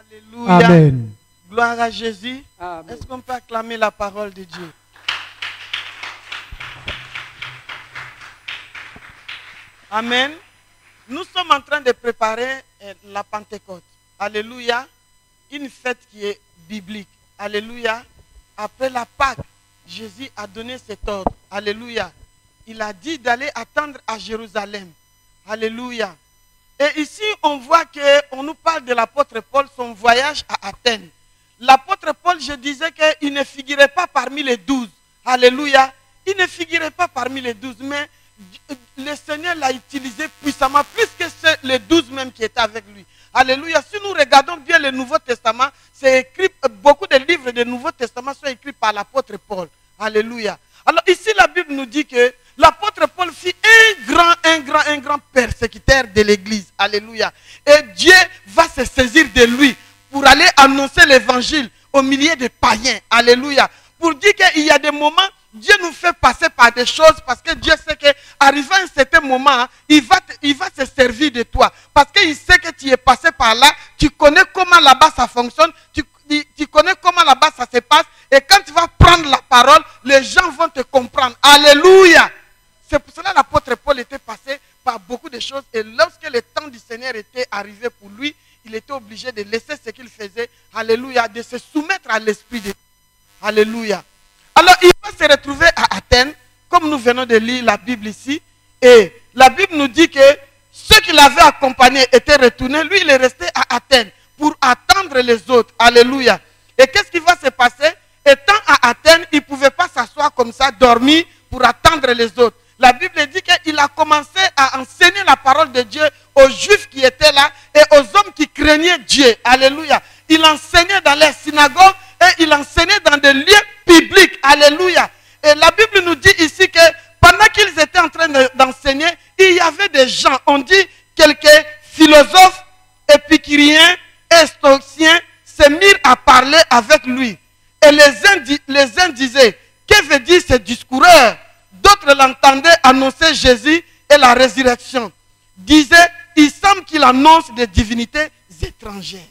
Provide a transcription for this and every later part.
Alléluia. Amen. Gloire à Jésus. Amen. Est-ce qu'on peut acclamer la parole de Dieu? Amen. Nous sommes en train de préparer la Pentecôte. Alléluia. Une fête qui est biblique. Alléluia. Après la Pâque, Jésus a donné cet ordre. Alléluia. Il a dit d'aller attendre à Jérusalem. Alléluia. Et ici, on voit qu'on nous parle de l'apôtre Paul, son voyage à Athènes. L'apôtre Paul, je disais qu'il ne figurait pas parmi les 12. Alléluia. Il ne figurait pas parmi les 12, mais le Seigneur l'a utilisé puissamment, plus que les 12 même qui étaient avec lui. Alléluia. Si nous regardons bien le Nouveau Testament, c'est écrit, beaucoup de livres du Nouveau Testament sont écrits par l'apôtre Paul. Alléluia. Alors ici, la Bible nous dit que l'apôtre Paul fut un grand persécuteur de l'Église. Alléluia. Et Dieu va se saisir de lui pour aller annoncer l'évangile au milieu des païens. Alléluia. Pour dire qu'il y a des moments, Dieu nous fait passer par des choses parce que Dieu sait qu'arrivé à un certain moment, il va se servir de toi. Parce qu'il sait que tu es passé par là, tu connais comment là-bas ça fonctionne, tu connais comment là-bas ça se passe. Et quand tu vas prendre la parole, les gens vont te comprendre. Alléluia. C'est pour cela que l'apôtre Paul était passé par beaucoup de choses. Et lorsque le temps du Seigneur était arrivé pour lui, il était obligé de laisser ce qu'il faisait. Alléluia. De se soumettre à l'Esprit de Dieu. Alléluia. Alors il va se retrouver à Athènes, comme nous venons de lire la Bible ici. Et la Bible nous dit que ceux qui l'avaient accompagné étaient retournés. Lui, il est resté à Athènes pour attendre les autres. Alléluia. Et qu'est-ce qui va se passer? Étant à Athènes, il ne pouvait pas s'asseoir comme ça, dormir pour attendre les autres. La Bible dit qu'il a commencé à enseigner la parole de Dieu aux Juifs qui étaient là et aux hommes qui craignaient Dieu. Alléluia. Il enseignait dans les synagogues et il enseignait dans des lieux publics. Alléluia. Et la Bible nous dit ici que pendant qu'ils étaient en train d'enseigner, il y avait des gens, on dit quelques philosophes, épicuriens et stoïciens se mirent à parler avec lui. Et les uns disaient, que veut dire ce discours? D'autres l'entendaient annoncer Jésus et la résurrection. Disaient, il semble qu'il annonce des divinités étrangères.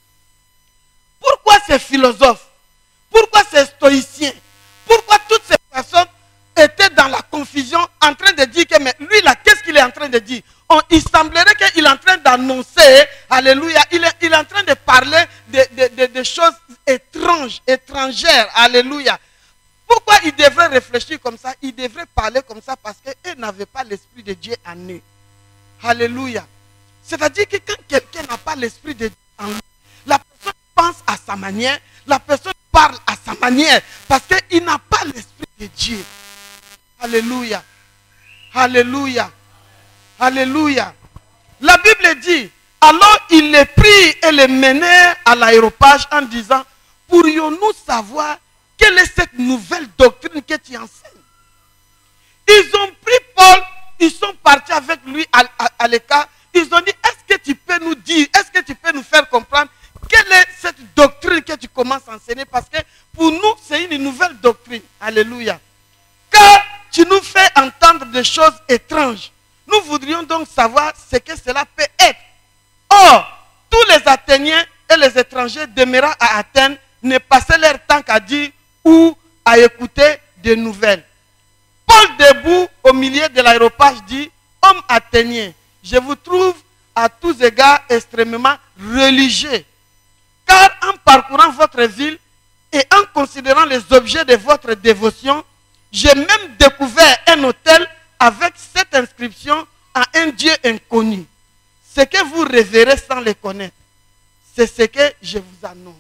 Pourquoi ces philosophes? Pourquoi ces stoïciens? Pourquoi toutes ces personnes étaient dans la confusion en train de dire que, mais lui là, qu'est-ce qu'il est en train de dire? Il semblerait qu'il est en train d'annoncer, alléluia, il est en train de parler de choses étranges, étrangères, alléluia. Pourquoi il devrait réfléchir comme ça? Il devrait parler comme ça parce qu'ils n'avaient pas l'Esprit de Dieu en eux. Alléluia. C'est-à-dire que quand quelqu'un n'a pas l'Esprit de Dieu en lui, la personne pense à sa manière, la personne parle à sa manière parce qu'il n'a pas l'Esprit de Dieu. Alléluia. Alléluia. Alléluia. La Bible dit, alors ils les prirent et les menèrent à l'aéropage en disant, pourrions-nous savoir quelle est cette nouvelle doctrine que tu enseignes? Ils ont pris Paul, ils sont partis avec lui à l'écart. Ils ont dit, est-ce que tu peux nous dire, est-ce que tu peux nous faire comprendre quelle est cette doctrine que tu commences à enseigner? Parce que pour nous, c'est une nouvelle doctrine. Alléluia. Car tu nous fais entendre des choses étranges. Nous voudrions donc savoir ce que cela peut être. Or, tous les Athéniens et les étrangers demeurant à Athènes ne passaient leur temps qu'à dire ou à écouter des nouvelles. Paul, debout au milieu de l'aéropage, dit, homme athénien, je vous trouve à tous égards extrêmement religieux. Car en parcourant votre ville et en considérant les objets de votre dévotion, j'ai même découvert un autel avec cette inscription à un Dieu inconnu. Ce que vous révérez sans le connaître, c'est ce que je vous annonce.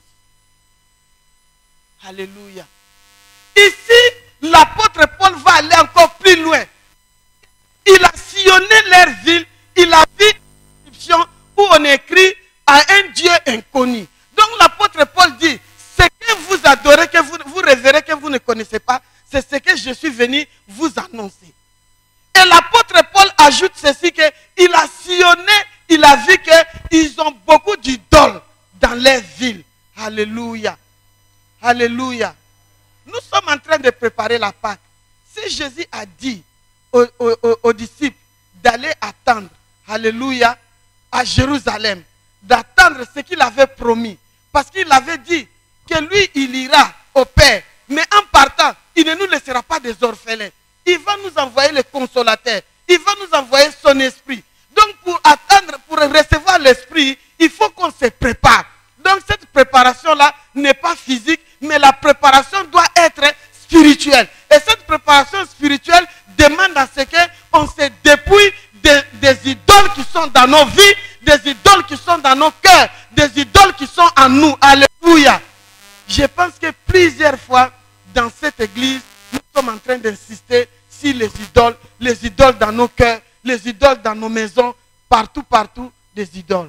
Alléluia. Ici, l'apôtre Paul va aller encore plus loin. Il a sillonné leur ville, il a vu une inscription où on écrit à un Dieu inconnu. Donc l'apôtre Paul dit, ce que vous adorez, que vous révérez, que vous ne connaissez pas, c'est ce que je suis venu vous annoncer. Et l'apôtre Paul ajoute ceci, qu'il a sillonné, il a vu qu'ils ont beaucoup d'idoles dans leur ville. Alléluia. Alléluia. Nous sommes en train de préparer la Pâque. Si Jésus a dit aux disciples d'aller attendre, alléluia, à Jérusalem, d'attendre ce qu'il avait promis, Parce qu'il avait dit que lui, il ira au Père. Mais en partant, il ne nous laissera pas des orphelins. Il va nous envoyer le consolateur. Il va nous envoyer son esprit. Donc pour attendre, pour recevoir l'esprit, il faut qu'on se prépare. Donc cette préparation-là n'est pas physique, mais la préparation doit être spirituelle. Et cette préparation spirituelle demande à ce qu'on se dépouille des idoles qui sont dans nos vies, des idoles qui sont dans nos cœurs, des idoles qui sont en nous. Alléluia. Je pense que plusieurs fois dans cette église, nous sommes en train d'insister sur les idoles dans nos cœurs, les idoles dans nos maisons, partout, des idoles.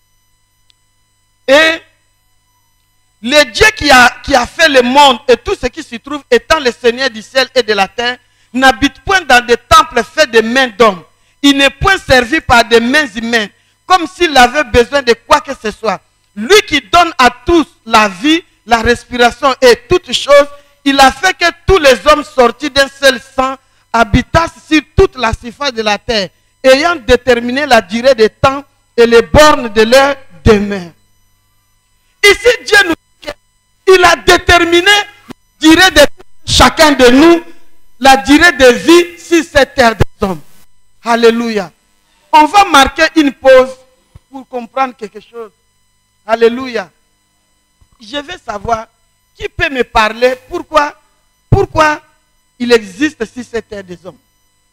Et le Dieu qui a fait le monde et tout ce qui s'y trouve, étant le Seigneur du ciel et de la terre, n'habite point dans des temples faits de mains d'hommes. Il n'est point servi par des mains humaines, comme s'il avait besoin de quoi que ce soit. Lui qui donne à tous la vie, la respiration et toutes choses, il a fait que tous les hommes sortis d'un seul sang habitassent sur toute la surface de la terre, ayant déterminé la durée des temps et les bornes de leur demeure. Ici, Dieu nous dit qu'il a déterminé la durée de chacun de nous, la durée de vie sur cette terre des hommes. Alléluia. On va marquer une pause pour comprendre quelque chose. Alléluia. Je veux savoir qui peut me parler pourquoi il existe sur cette terre des hommes.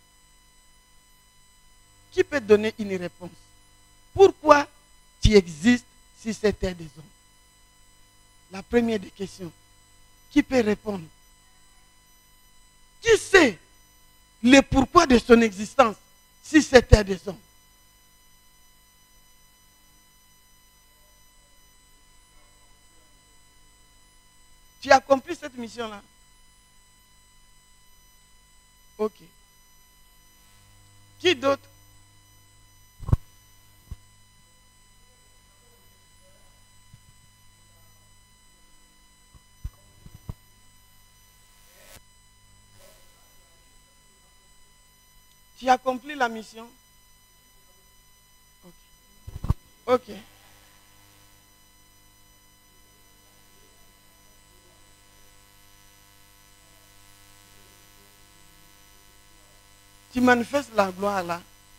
Qui peut donner une réponse? Pourquoi tu existes sur cette terre des hommes? La première des questions. Qui peut répondre? Qui sait le pourquoi de son existence sur cette terre des hommes? Tu as compris cette mission-là? Ok. Qui d'autre? Tu as accompli la mission? Ok. Ok. Tu manifestes la gloire là.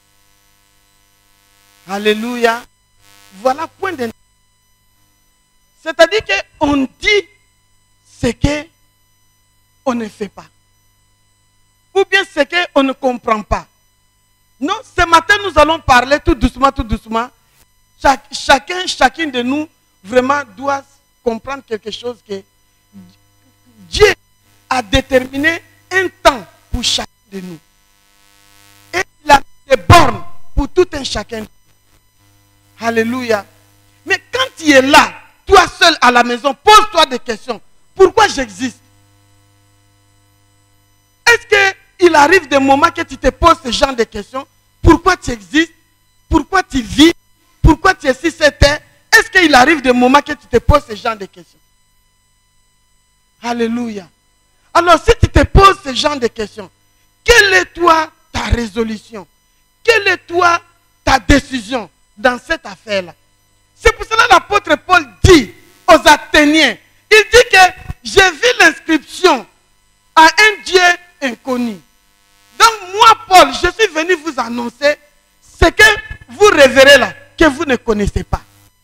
Alléluia. Voilà point de... C'est-à-dire qu'on dit ce qu'on ne fait pas. Ou bien ce qu'on ne comprend pas. Non, ce matin, nous allons parler tout doucement, tout doucement. Chacun de nous, vraiment, doit comprendre quelque chose que Dieu a déterminé un temps pour chacun de nous. Et il a des bornes pour tout un chacun. Alléluia. Mais quand tu es là, toi seul à la maison, pose-toi des questions. Pourquoi j'existe? Est-ce qu'il arrive des moments que tu te poses ce genre de questions? Pourquoi tu existes? Pourquoi tu vis? Pourquoi tu es sur cette terre? Est-ce qu'il arrive des moments que tu te poses ce genre de questions? Alléluia. Alors si tu te poses ce genre de questions, quelle est toi ta résolution? Quelle est toi ta décision dans cette affaire-là? C'est pour cela que l'apôtre Paul dit aux Athéniens, il dit que j'ai vu l'inscription à un Dieu inconnu. Donc moi, Paul, je suis venu vous annoncer ce que vous révérez là, que vous ne connaissez pas.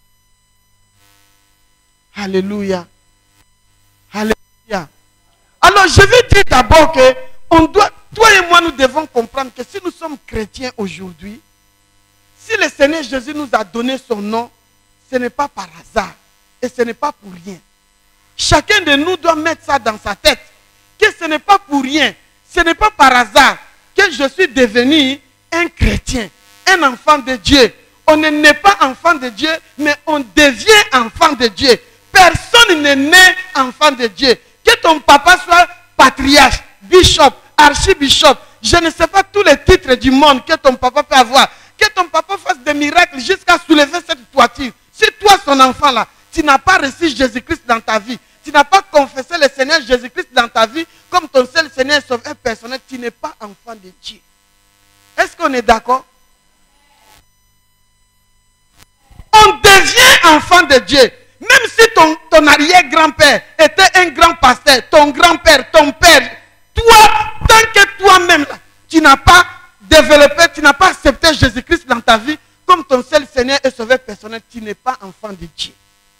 Alléluia. Alléluia. Alors je veux dire d'abord que toi et moi, nous devons comprendre que si nous sommes chrétiens aujourd'hui, si le Seigneur Jésus nous a donné son nom, ce n'est pas par hasard et ce n'est pas pour rien. Chacun de nous doit mettre ça dans sa tête, que ce n'est pas pour rien, ce n'est pas par hasard que je suis devenu un chrétien, un enfant de Dieu. On ne naît pas enfant de Dieu, mais on devient enfant de Dieu. Personne n'est né enfant de Dieu. Que ton papa soit patriarche, bishop, archibishop, je ne sais pas tous les titres du monde que ton papa peut avoir. Que ton papa fasse des miracles jusqu'à soulever cette toiture. Si toi, son enfant là, tu n'as pas reçu Jésus-Christ dans ta vie, tu n'as pas confessé le Seigneur Jésus-Christ dans ta vie comme ton seul Seigneur et Sauveur personnel, tu n'es pas enfant de Dieu. Est-ce qu'on est d'accord? On devient enfant de Dieu. Même si ton arrière-grand-père était un grand pasteur, ton grand-père, ton père, toi, tant que toi-même, tu n'as pas développé, tu n'as pas accepté Jésus-Christ dans ta vie comme ton seul Seigneur et Sauveur personnel, tu n'es pas enfant de Dieu.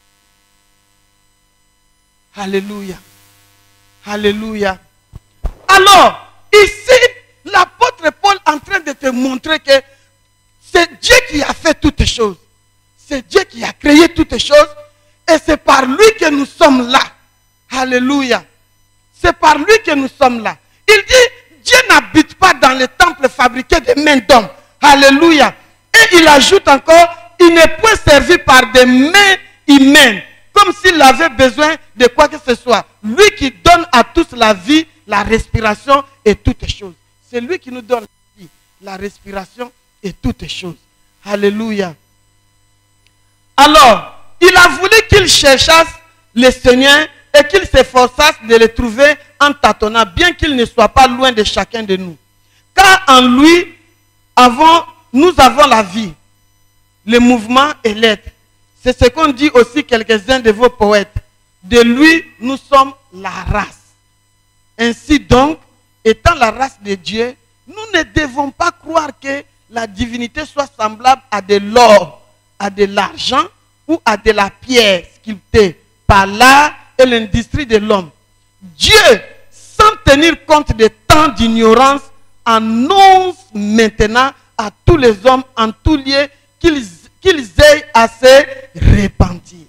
Alléluia. Alléluia. Alors, ici, l'apôtre Paul est en train de te montrer que c'est Dieu qui a fait toutes choses. C'est Dieu qui a créé toutes choses. Et c'est par lui que nous sommes là. Alléluia. C'est par lui que nous sommes là. Il dit, Dieu n'habite pas dans les temples fabriqués de mains d'hommes. Alléluia. Et il ajoute encore, il n'est point servi par des mains humaines, comme s'il avait besoin de quoi que ce soit. Lui qui donne à tous la vie, la respiration et toutes choses. C'est lui qui nous donne la vie, la respiration et toutes choses. Alléluia. Alors, il a voulu qu'il cherchasse le Seigneur et qu'il s'efforçasse de le trouver en tâtonnant, bien qu'il ne soit pas loin de chacun de nous. Car en lui, nous avons la vie, le mouvement et l'être. C'est ce qu'ont dit aussi quelques-uns de vos poètes. De lui, nous sommes la race. Ainsi donc, étant la race de Dieu, nous ne devons pas croire que la divinité soit semblable à de l'or, à de l'argent ou à de la pierre sculptée par l'art et l'industrie de l'homme. Dieu, sans tenir compte des temps d'ignorance, annonce maintenant à tous les hommes en tout lieu qu'ils aient à se repentir.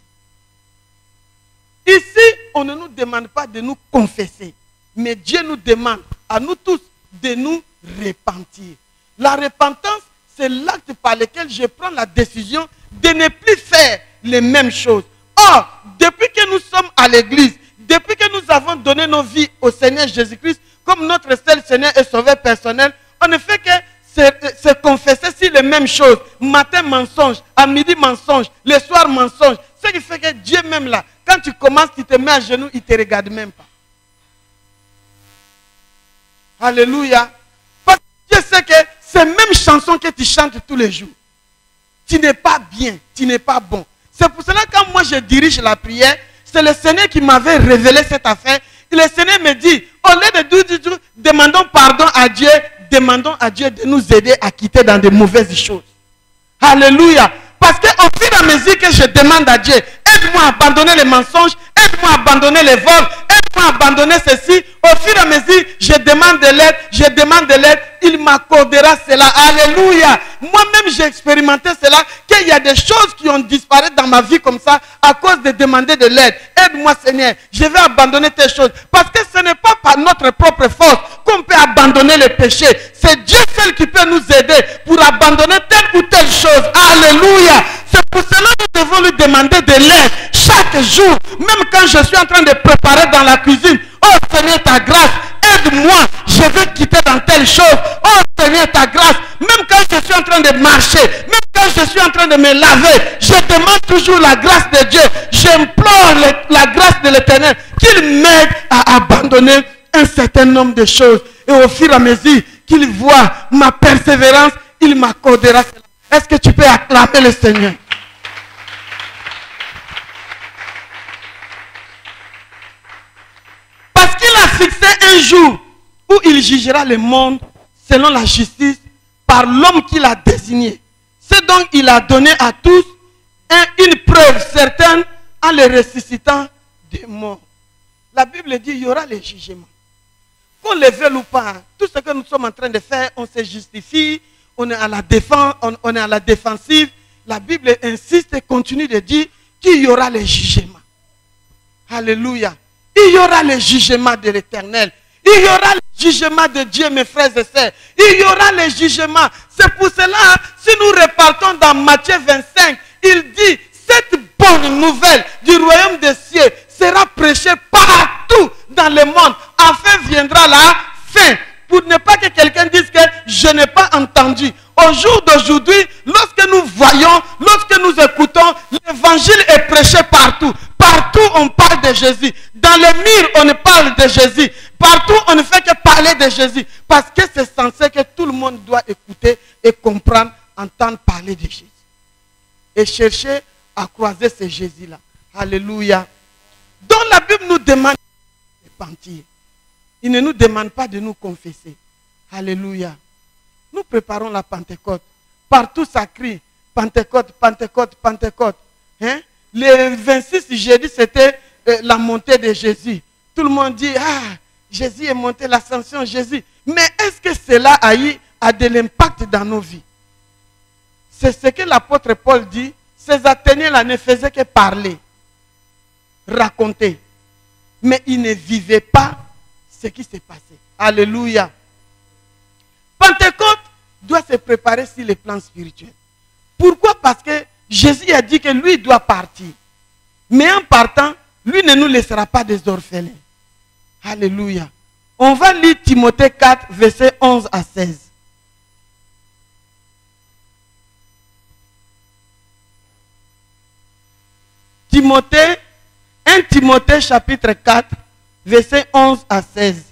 Ici, on ne nous demande pas de nous confesser, mais Dieu nous demande à nous tous de nous repentir. La repentance, c'est l'acte par lequel je prends la décision de ne plus faire les mêmes choses. Or, depuis que nous sommes à l'église, depuis que nous avons donné nos vies au Seigneur Jésus-Christ comme notre seul Seigneur et Sauveur personnel, on ne fait que se confesser sur les mêmes choses. Matin mensonge, à midi mensonge, le soir mensonge. Ce qui fait que Dieu même là, quand tu commences, tu te mets à genoux, il ne te regarde même pas. Alléluia. Parce que Dieu sait que ces mêmes chansons que tu chantes tous les jours, tu n'es pas bien, tu n'es pas bon. C'est pour cela que quand moi je dirige la prière, c'est le Seigneur qui m'avait révélé cette affaire. Et le Seigneur me dit, au lieu de dire, demandons pardon à Dieu, demandons à Dieu de nous aider à quitter dans de mauvaises choses. Alléluia. Parce qu'au fur et à mesure que je demande à Dieu, aide-moi à abandonner les mensonges, aide-moi à abandonner les vols, aide-moi à abandonner ceci, au fur et à mesure, je demande de l'aide, il m'accordera cela. Alléluia. Moi-même, j'ai expérimenté cela, qu'il y a des choses qui ont disparu dans ma vie comme ça, à cause de demander de l'aide. Aide-moi Seigneur, je vais abandonner telle chose. Parce que ce n'est pas par notre propre force qu'on peut abandonner le péché. C'est Dieu seul qui peut nous aider pour abandonner telle ou telle chose. Alléluia. C'est pour cela que nous devons lui demander de l'aide chaque jour. Même quand je suis en train de préparer dans la cuisine. Oh Seigneur, ta grâce, aide-moi. Je vais quitter dans telle chose. Oh Seigneur, ta grâce. Même quand je suis en train de marcher, même quand je suis en train de me laver, je demande toujours la grâce de Dieu. J'implore la grâce de l'Éternel qu'il m'aide à abandonner un certain nombre de choses. Et au fur et à mesure qu'il voit ma persévérance, il m'accordera cela. Est-ce que tu peux acclamer le Seigneur? Parce qu'il a fixé un jour où il jugera le monde selon la justice par l'homme qu'il a désigné. C'est donc il a donné à tous une preuve certaine en les ressuscitant des morts. La Bible dit qu'il y aura les jugements. Qu'on le veuille ou pas, tout ce que nous sommes en train de faire, on se justifie, on est à la défense, on est à la défensive. La Bible insiste et continue de dire qu'il y aura les jugements. Alléluia. Il y aura le jugement de l'Éternel. Il y aura le jugement de Dieu, mes frères et sœurs. Il y aura le jugement. C'est pour cela, si nous repartons dans Matthieu 25, il dit, cette bonne nouvelle du royaume des cieux sera prêchée partout dans le monde. Enfin viendra la fin. Pour ne pas que quelqu'un dise que je n'ai pas entendu. Au jour d'aujourd'hui, lorsque nous voyons, lorsque nous écoutons, l'évangile est prêché partout. Partout on parle de Jésus. Dans les murs on parle de Jésus. Partout on ne fait que parler de Jésus. Parce que c'est censé que tout le monde doit écouter et comprendre, entendre parler de Jésus. Et chercher à croiser ce Jésus-là. Alléluia. Donc la Bible nous demande de repentir. Il ne nous demande pas de nous confesser. Alléluia. Nous préparons la Pentecôte. Partout ça crie Pentecôte, Pentecôte, Pentecôte. Hein? Le 26 jeudi, c'était la montée de Jésus. Tout le monde dit, ah, Jésus est monté, l'ascension Jésus. Mais est-ce que cela a de l'impact dans nos vies? C'est ce que l'apôtre Paul dit. Ces Athéniens-là ne faisaient que parler, raconter. Mais ils ne vivaient pas ce qui s'est passé. Alléluia. Pentecôte doit se préparer sur le plan spirituel. Pourquoi? Parce que Jésus a dit que lui doit partir. Mais en partant, lui ne nous laissera pas des orphelins. Alléluia. On va lire Timothée 4, versets 11 à 16. Timothée, 1 Timothée chapitre 4, versets 11 à 16.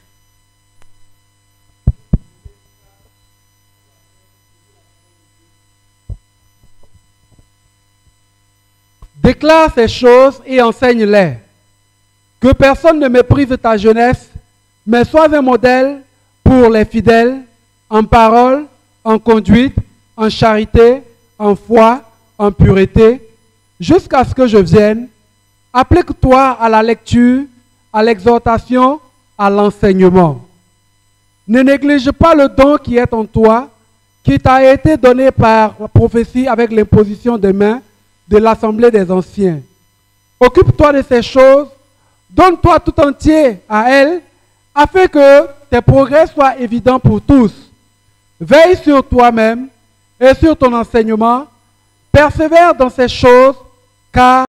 Déclare ces choses et enseigne-les. Que personne ne méprise ta jeunesse, mais sois un modèle pour les fidèles, en parole, en conduite, en charité, en foi, en pureté, jusqu'à ce que je vienne. Applique-toi à la lecture, à l'exhortation, à l'enseignement. Ne néglige pas le don qui est en toi, qui t'a été donné par la prophétie avec l'imposition des mains de l'assemblée des anciens. Occupe-toi de ces choses, donne-toi tout entier à elles, afin que tes progrès soient évidents pour tous. Veille sur toi-même et sur ton enseignement, persévère dans ces choses, car